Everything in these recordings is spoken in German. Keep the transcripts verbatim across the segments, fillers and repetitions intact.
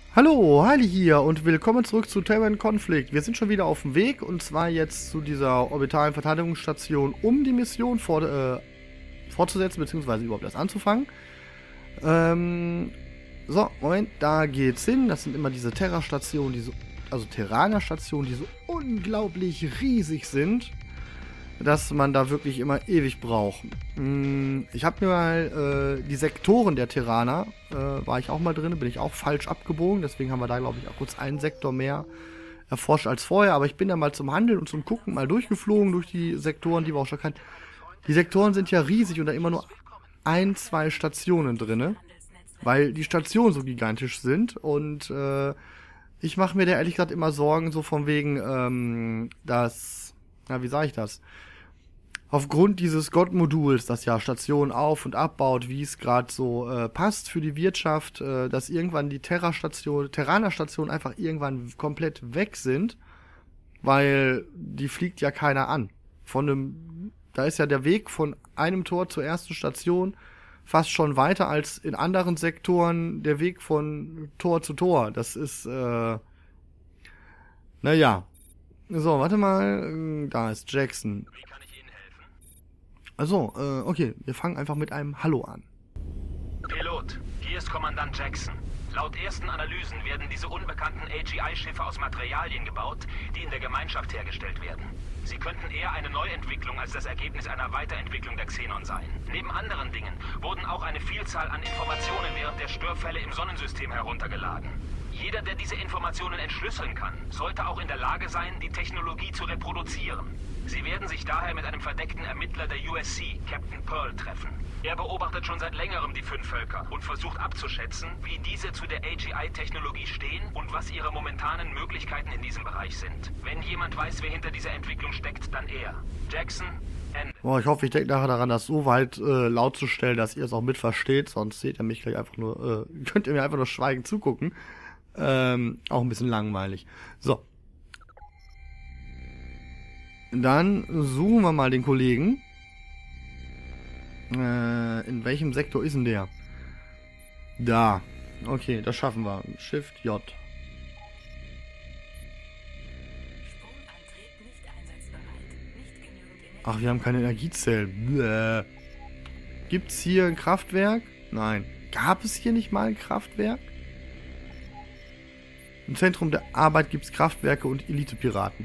Hallo, Heili hier und willkommen zurück zu Terran Conflict. Wir sind schon wieder auf dem Weg und zwar jetzt zu dieser orbitalen Verteidigungsstation, um die Mission vor, äh, fortzusetzen, beziehungsweise überhaupt erst anzufangen. Ähm, so, Moment, da geht's hin. Das sind immer diese Terra-Stationen, die so, also Terraner-Stationen, die so unglaublich riesig sind, dass man da wirklich immer ewig braucht. Ich habe mir mal äh, die Sektoren der Terraner, äh, war ich auch mal drin, bin ich auch falsch abgebogen, deswegen haben wir da, glaube ich, auch kurz einen Sektor mehr erforscht als vorher, aber ich bin da mal zum Handeln und zum Gucken mal durchgeflogen durch die Sektoren, die wir auch schon kannten. Die Sektoren sind ja riesig und da immer nur ein, zwei Stationen drin, weil die Stationen so gigantisch sind und äh, ich mache mir da ehrlich gesagt immer Sorgen, so von wegen, ähm, dass, na, wie sage ich das? Aufgrund dieses Gott-Moduls, das ja Stationen auf- und abbaut, wie es gerade so äh, passt für die Wirtschaft, äh, dass irgendwann die Terra-Station, Terraner-Stationen einfach irgendwann komplett weg sind, weil die fliegt ja keiner an. Von einem, da ist ja der Weg von einem Tor zur ersten Station fast schon weiter als in anderen Sektoren der Weg von Tor zu Tor. Das ist, äh, naja. So, warte mal, da ist Jackson. Also, äh, okay, wir fangen einfach mit einem Hallo an. Pilot, hier ist Kommandant Jackson. Laut ersten Analysen werden diese unbekannten A G I-Schiffe aus Materialien gebaut, die in der Gemeinschaft hergestellt werden. Sie könnten eher eine Neuentwicklung als das Ergebnis einer Weiterentwicklung der Xenon sein. Neben anderen Dingen wurden auch eine Vielzahl an Informationen während der Störfälle im Sonnensystem heruntergeladen. Jeder, der diese Informationen entschlüsseln kann, sollte auch in der Lage sein, die Technologie zu reproduzieren. Sie werden sich daher mit einem verdeckten Ermittler der U S C, Captain Pearl, treffen. Er beobachtet schon seit längerem die fünf Völker und versucht abzuschätzen, wie diese zu der A G I-Technologie stehen und was ihre momentanen Möglichkeiten in diesem Bereich sind. Wenn jemand weiß, wer hinter dieser Entwicklung steckt, dann er. Jackson, Ende. Boah, ich hoffe, ich denke nachher daran, das so weit äh, laut zu stellen, dass ihr es auch mitversteht, sonst seht ihr mich gleich einfach nur, äh, könnt ihr mir einfach nur schweigend zugucken. Ähm, auch ein bisschen langweilig. So. Dann suchen wir mal den Kollegen. Äh, in welchem Sektor ist denn der? Da. Okay, das schaffen wir. Shift J. Ach, wir haben keine Energiezellen. Bäh. Gibt's hier ein Kraftwerk? Nein. Gab es hier nicht mal ein Kraftwerk? Im Zentrum der Arbeit gibt es Kraftwerke und Elite-Piraten.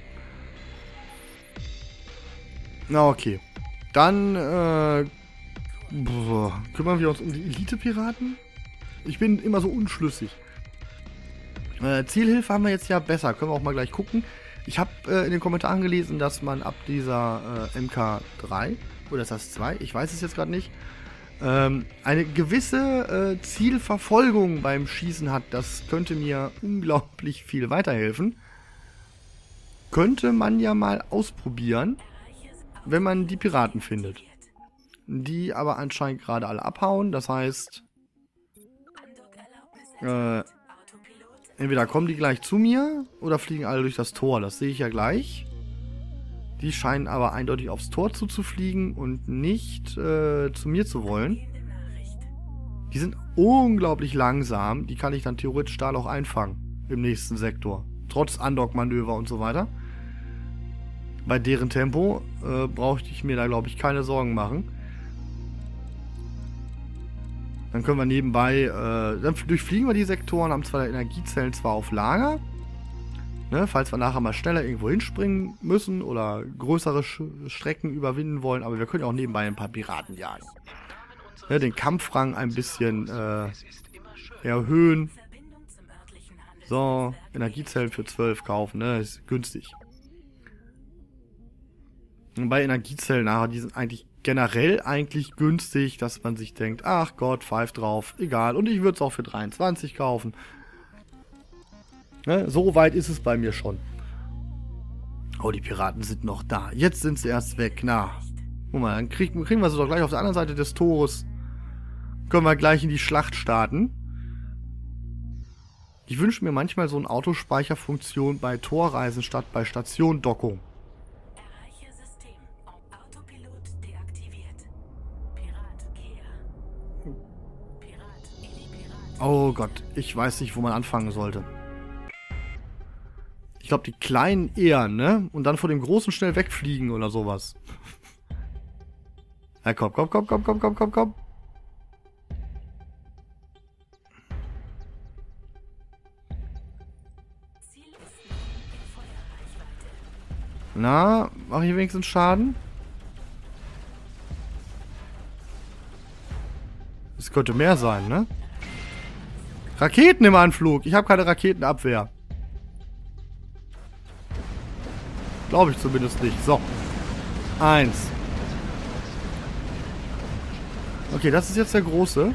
Na, okay. Dann, äh, boah, kümmern wir uns um die Elite-Piraten? Ich bin immer so unschlüssig. Äh, Zielhilfe haben wir jetzt ja besser. Können wir auch mal gleich gucken. Ich habe äh, in den Kommentaren gelesen, dass man ab dieser äh, M K drei, oder ist das zwei? Ich weiß es jetzt gerade nicht. Ähm, eine gewisse äh, Zielverfolgung beim Schießen hat. Das könnte mir unglaublich viel weiterhelfen. Könnte man ja mal ausprobieren, wenn man die Piraten findet. Die aber anscheinend gerade alle abhauen. Das heißt, äh, entweder kommen die gleich zu mir oder fliegen alle durch das Tor. Das sehe ich ja gleich. Die scheinen aber eindeutig aufs Tor zuzufliegen und nicht äh, zu mir zu wollen. Die sind unglaublich langsam. Die kann ich dann theoretisch da auch einfangen im nächsten Sektor. Trotz Undock-Manöver und so weiter. Bei deren Tempo äh, brauchte ich mir da, glaube ich, keine Sorgen machen. Dann können wir nebenbei, äh, dann durchfliegen wir die Sektoren, haben zwar Energiezellen zwar auf Lager, ne, falls wir nachher mal schneller irgendwo hinspringen müssen oder größere Sch Strecken überwinden wollen, aber wir können ja auch nebenbei ein paar Piraten jagen. Ne, den Kampfrang ein bisschen äh, erhöhen. So, Energiezellen für zwölf kaufen, ne, ist günstig. Und bei Energiezellen nachher, die sind eigentlich generell eigentlich günstig, dass man sich denkt, ach Gott, pfeif drauf, egal. Und ich würde es auch für dreiundzwanzig kaufen. Ne, so weit ist es bei mir schon. Oh, die Piraten sind noch da. Jetzt sind sie erst weg. Na, guck mal, dann kriegen, kriegen wir sie doch gleich auf der anderen Seite des Tores. Können wir gleich in die Schlacht starten. Ich wünsche mir manchmal so eine Autospeicherfunktion bei Torreisen statt bei Stationdockung. Oh Gott, ich weiß nicht, wo man anfangen sollte. Ich glaube, die Kleinen eher, ne? Und dann vor dem Großen schnell wegfliegen oder sowas. Ja, komm, komm, komm, komm, komm, komm, komm, komm. Na, mach ich wenigstens Schaden? Es könnte mehr sein, ne? Raketen im Anflug. Ich habe keine Raketenabwehr. Glaube ich zumindest nicht. So. Eins. Okay, das ist jetzt der große.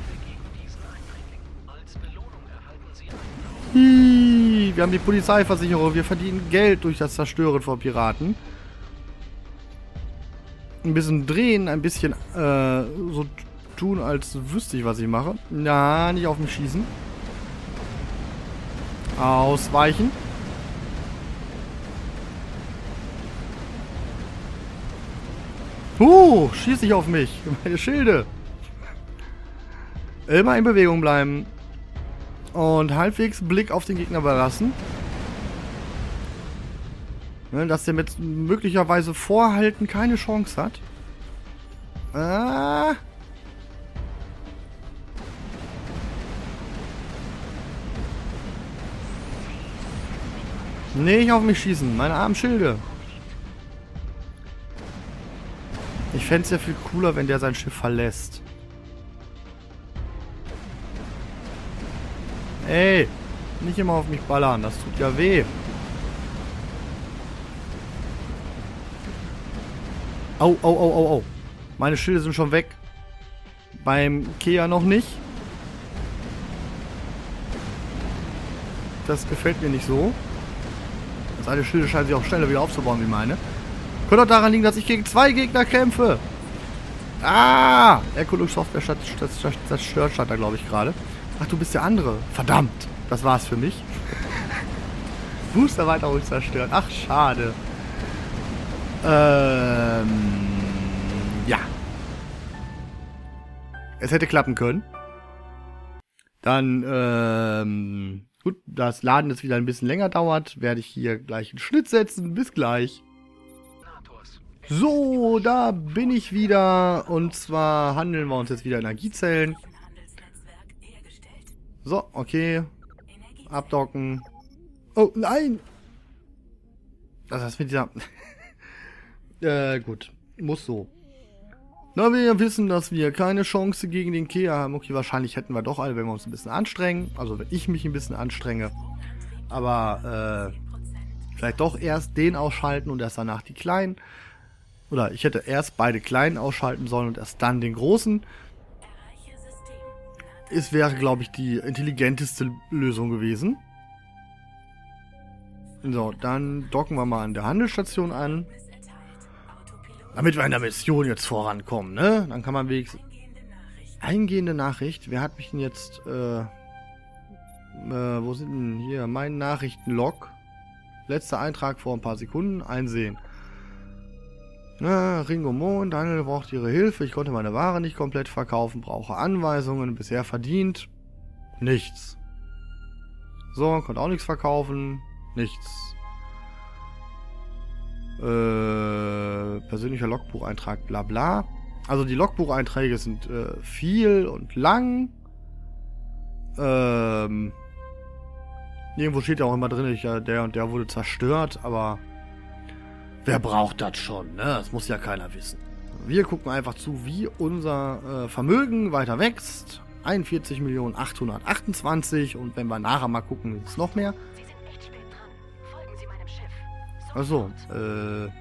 Hi, wir haben die Polizeiversicherung. Wir verdienen Geld durch das Zerstören von Piraten. Ein bisschen drehen, ein bisschen äh, so tun, als wüsste ich, was ich mache. Na, nicht auf mich schießen. Ausweichen. Huh, schieß nicht auf mich. Meine Schilde. Immer in Bewegung bleiben. Und halbwegs Blick auf den Gegner belassen. Ne, dass der mit möglicherweise Vorhalten keine Chance hat. Ah. Nicht auf mich schießen. Meine armen Schilde. Ich fände es ja viel cooler, wenn der sein Schiff verlässt. Ey, nicht immer auf mich ballern, das tut ja weh. Au, au, au, au, au. Meine Schilde sind schon weg. Beim Kea noch nicht. Das gefällt mir nicht so. Seine Schilde scheinen sich auch schneller wieder aufzubauen wie meine. Könnte auch daran liegen, dass ich gegen zwei Gegner kämpfe. Ah! Erkundungssoftware zerstört, stand da, glaube ich, gerade. Ach, du bist der andere. Verdammt. Das war's für mich. Boosterweiterung zerstört. Ach, schade. Ähm... Ja. Es hätte klappen können. Dann, ähm... gut, das Laden jetzt wieder ein bisschen länger dauert, werde ich hier gleich einen Schnitt setzen. Bis gleich. So, da bin ich wieder. Und zwar handeln wir uns jetzt wieder Energiezellen. So, okay. Abdocken. Oh, nein! Das heißt mit dieser... äh, gut. Muss so. Da wir ja wissen, dass wir keine Chance gegen den Kea haben. Okay, wahrscheinlich hätten wir doch alle, wenn wir uns ein bisschen anstrengen. Also wenn ich mich ein bisschen anstrenge. Aber, äh... vielleicht doch erst den ausschalten und erst danach die Kleinen. Oder ich hätte erst beide Kleinen ausschalten sollen und erst dann den Großen. Es wäre, glaube ich, die intelligenteste Lösung gewesen. So, dann docken wir mal an der Handelsstation an. Damit wir in der Mission jetzt vorankommen, ne? Dann kann man wenigstens... Eingehende Nachricht. Wer hat mich denn jetzt... Äh, äh, wo sind denn hier? Mein Nachrichtenlog. Letzter Eintrag vor ein paar Sekunden. Einsehen. Na, Ringo Mond, Daniel braucht ihre Hilfe. Ich konnte meine Ware nicht komplett verkaufen. Brauche Anweisungen. Bisher verdient. Nichts. So, konnte auch nichts verkaufen. Nichts. Äh, persönlicher Logbucheintrag, bla bla. Also die Logbucheinträge sind äh, viel und lang. Ähm, irgendwo steht ja auch immer drin, ich, ja, der und der wurde zerstört, aber wer braucht das schon, ne? Das muss ja keiner wissen. Wir gucken einfach zu, wie unser äh, Vermögen weiter wächst. einundvierzig Millionen achthundertachtundzwanzig und wenn wir nachher mal gucken, ist noch mehr. Sie sind echt spät dran. Folgen Sie meinem Schiff. Achso, äh...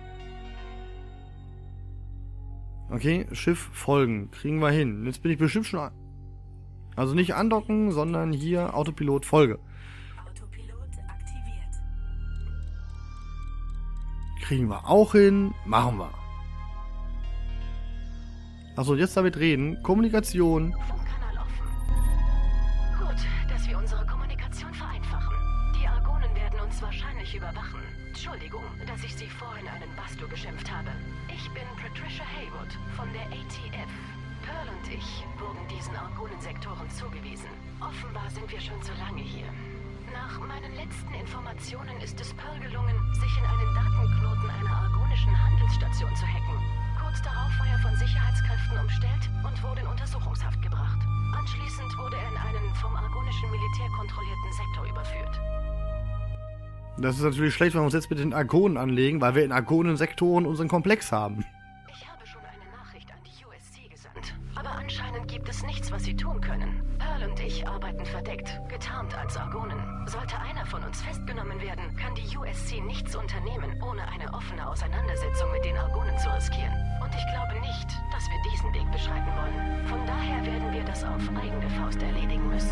okay, Schiff folgen. Kriegen wir hin. Jetzt bin ich bestimmt schon... An also nicht andocken, sondern hier Autopilot Folge. Autopilot aktiviert. Kriegen wir auch hin. Machen wir. Achso, jetzt damit reden. Kommunikation. Funkkanal offen. Gut, dass wir unsere Kommunikation vereinfachen. Die Argonen werden uns wahrscheinlich überwachen. Entschuldigung, dass ich Sie vorhin einen Basto geschimpft habe. Ich bin Patricia Haywood von der A T F. Pearl und ich wurden diesen Argonen-Sektoren zugewiesen. Offenbar sind wir schon zu lange hier. Nach meinen letzten Informationen ist es Pearl gelungen, sich in einen Datenknoten einer argonischen Handelsstation zu hacken. Kurz darauf war er von Sicherheitskräften umstellt und wurde in Untersuchungshaft gebracht. Anschließend wurde er in einen vom argonischen Militär kontrollierten Sektor überführt. Das ist natürlich schlecht, wenn wir uns jetzt mit den Argonen anlegen, weil wir in Argonen-Sektoren unseren Komplex haben. Ich habe schon eine Nachricht an die U S C gesandt. Aber anscheinend gibt es nichts, was sie tun können. Pearl und ich arbeiten verdeckt, getarnt als Argonen. Sollte einer von uns festgenommen werden, kann die U S C nichts unternehmen, ohne eine offene Auseinandersetzung mit den Argonen zu riskieren. Und ich glaube nicht, dass wir diesen Weg beschreiten wollen. Von daher werden wir das auf eigene Faust erledigen müssen.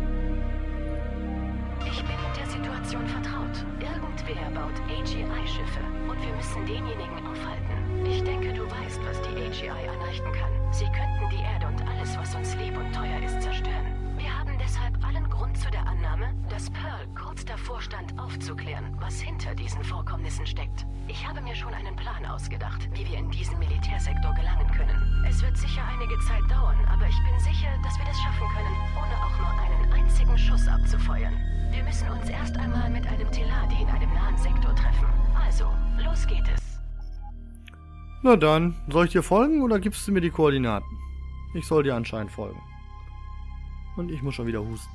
Ich bin mit der Situation vertraut. Irgendwer baut A G I-Schiffe und wir müssen denjenigen aufhalten. Ich denke, du weißt, was die A G I anrichten kann. Sie könnten die Erde und alles, was uns lieb und teuer ist, zerstören. Wir haben deshalb allen Grund zu der Annahme, dass Pearl kurz davor stand, aufzuklären, was hinter diesen Vorkommnissen steckt. Ich habe mir schon einen Plan ausgedacht, wie wir in diesen Militärsektor gelangen können. Es wird sicher einige Zeit dauern, aber ich bin sicher, dass wir das schaffen können, ohne auch nur einen einzigen Schuss abzufeuern. Wir müssen uns erst einmal mit einem Teladi in einem nahen Sektor treffen. Also, los geht es. Na dann, soll ich dir folgen oder gibst du mir die Koordinaten? Ich soll dir anscheinend folgen. Und ich muss schon wieder husten.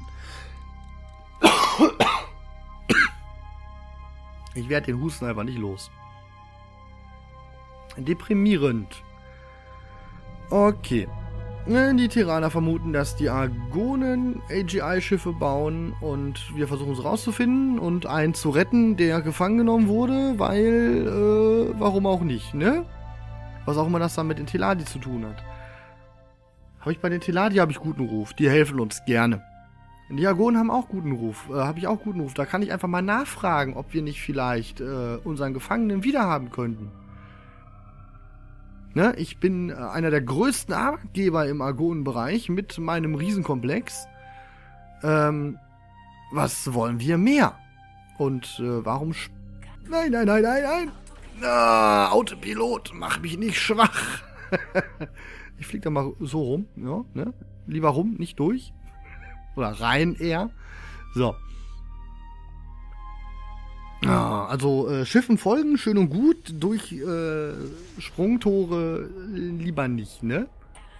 Ich werde den Husten einfach nicht los. Deprimierend. Okay. Die Terraner vermuten, dass die Argonen A G I-Schiffe bauen und wir versuchen es rauszufinden und einen zu retten, der gefangen genommen wurde, weil, äh, warum auch nicht, ne? Was auch immer das dann mit den Teladi zu tun hat. Habe ich bei den Teladi habe ich guten Ruf, die helfen uns gerne. Die Argonen haben auch guten Ruf, äh, habe ich auch guten Ruf. Da kann ich einfach mal nachfragen, ob wir nicht vielleicht äh, unseren Gefangenen wiederhaben könnten. Ne, ich bin einer der größten Arbeitgeber im Argonenbereich mit meinem Riesenkomplex. Ähm, was wollen wir mehr? Und äh, warum... Nein, nein, nein, nein, nein! Ah, Autopilot, mach mich nicht schwach! Ich flieg da mal so rum, ja, ne? Lieber rum, nicht durch. Oder rein eher. So. Ah, also äh, Schiffen folgen, schön und gut, durch äh, Sprungtore lieber nicht, ne?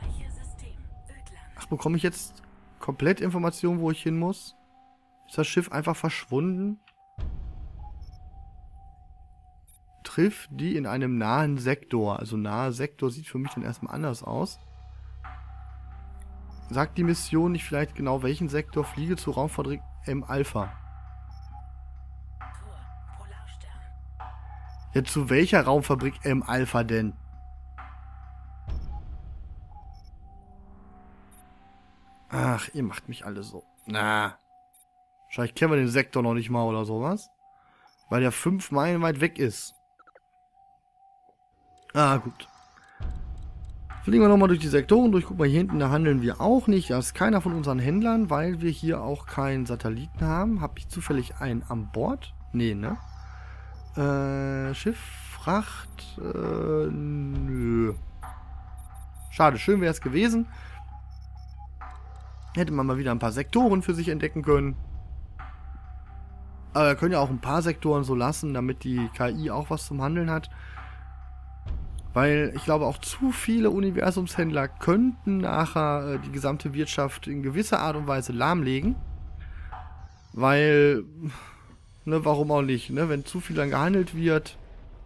Ach, bekomme ich jetzt komplett Informationen, wo ich hin muss? Ist das Schiff einfach verschwunden? Trifft die in einem nahen Sektor. Also naher Sektor sieht für mich dann erstmal anders aus. Sagt die Mission nicht vielleicht genau welchen Sektor? Fliege zu Raumfabrik M Alpha. Ja, zu welcher Raumfabrik M Alpha denn? Ach, ihr macht mich alle so. Na. Wahrscheinlich kennen wir den Sektor noch nicht mal oder sowas. Weil der fünf Meilen weit weg ist. Ah, gut. Fliegen wir nochmal durch die Sektoren durch. Guck mal, hier hinten, da handeln wir auch nicht. Da ist keiner von unseren Händlern, weil wir hier auch keinen Satelliten haben. Habe ich zufällig einen an Bord? Nee, ne? Äh, Schiff, Fracht, äh, nö. Schade, schön wäre es gewesen. Hätte man mal wieder ein paar Sektoren für sich entdecken können. Aber wir können ja auch ein paar Sektoren so lassen, damit die K I auch was zum Handeln hat. Weil ich glaube, auch zu viele Universumshändler könnten nachher äh, die gesamte Wirtschaft in gewisser Art und Weise lahmlegen. Weil, ne, warum auch nicht, ne? Wenn zu viel dann gehandelt wird.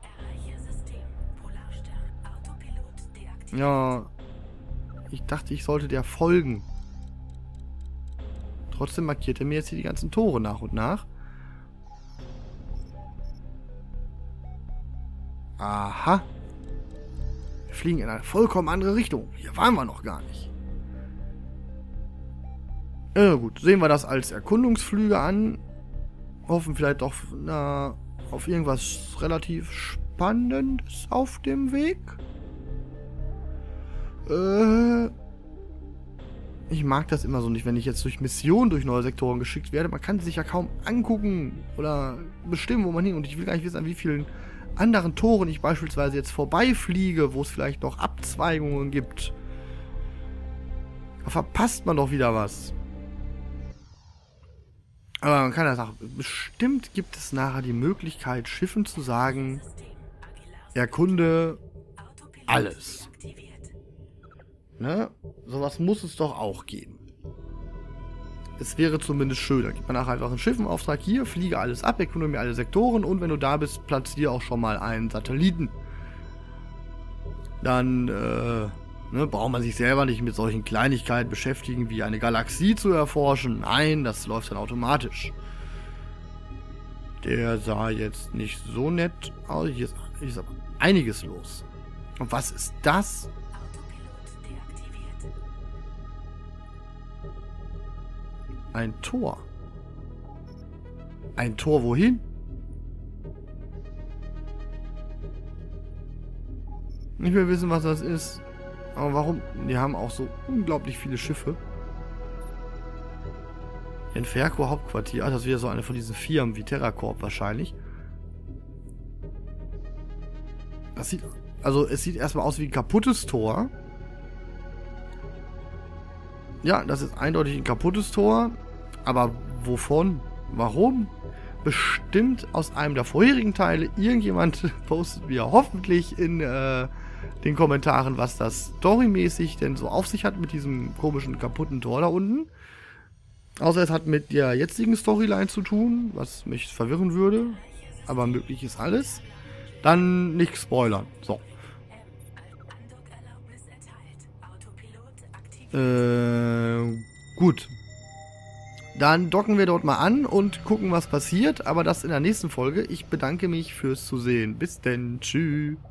Ja, ich dachte, ich sollte der folgen. Trotzdem markiert er mir jetzt hier die ganzen Tore nach und nach. Aha. Wir fliegen in eine vollkommen andere Richtung. Hier waren wir noch gar nicht. Ja gut, sehen wir das als Erkundungsflüge an. Hoffen vielleicht doch na, auf irgendwas relativ Spannendes auf dem Weg. Äh, ich mag das immer so nicht, wenn ich jetzt durch Missionen durch neue Sektoren geschickt werde. Man kann sich ja kaum angucken oder bestimmen, wo man hin. Und ich will gar nicht wissen, an wie vielen anderen Toren ich beispielsweise jetzt vorbeifliege, wo es vielleicht noch Abzweigungen gibt. Da verpasst man doch wieder was. Aber man kann ja sagen, bestimmt gibt es nachher die Möglichkeit, Schiffen zu sagen, erkunde alles. Ne? Sowas muss es doch auch geben. Es wäre zumindest schön. Da gibt man nachher einfach ein Schiff im Auftrag. Hier, fliege alles ab, erkunde mir alle Sektoren und wenn du da bist, platziere auch schon mal einen Satelliten. Dann, äh... Ne, braucht man sich selber nicht mit solchen Kleinigkeiten beschäftigen, wie eine Galaxie zu erforschen. Nein, das läuft dann automatisch. Der sah jetzt nicht so nett aus. Hier ist, hier ist aber einiges los. Und was ist das? Ein Tor. Ein Tor wohin? Ich will wissen, was das ist. Aber warum? Die haben auch so unglaublich viele Schiffe. Enferco Hauptquartier. Ah, das ist wieder so eine von diesen Firmen wie TerraCorp wahrscheinlich. Das sieht... Also, es sieht erstmal aus wie ein kaputtes Tor. Ja, das ist eindeutig ein kaputtes Tor. Aber wovon? Warum? Bestimmt aus einem der vorherigen Teile. Irgendjemand postet mir hoffentlich in... Äh, den Kommentaren, was das storymäßig denn so auf sich hat mit diesem komischen kaputten Tor da unten. Außer es hat mit der jetzigen Storyline zu tun, was mich verwirren würde. Aber möglich ist alles. Dann nicht spoilern. So. Äh, gut. Dann docken wir dort mal an und gucken, was passiert. Aber das in der nächsten Folge. Ich bedanke mich fürs Zusehen. Bis denn. Tschüss.